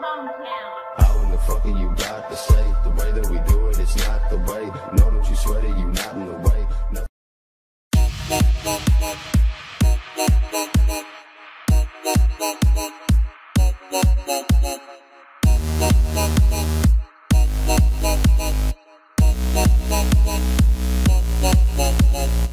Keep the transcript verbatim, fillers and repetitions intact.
How in the fuck are you got to say? The way that we do it, it's not the way. No, don't you sweat it, you not in the way. No. We'll be right back.